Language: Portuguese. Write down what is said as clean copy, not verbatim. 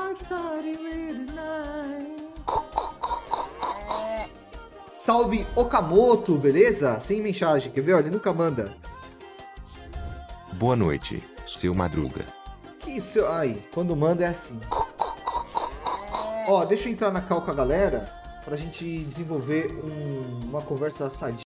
Salve Okamoto, beleza? Sem mensagem, quer ver? Ele nunca manda. Boa noite, seu Madruga. Que isso? Ai, quando manda é assim. Ó, deixa eu entrar na call com a galera pra gente desenvolver uma conversa sadia.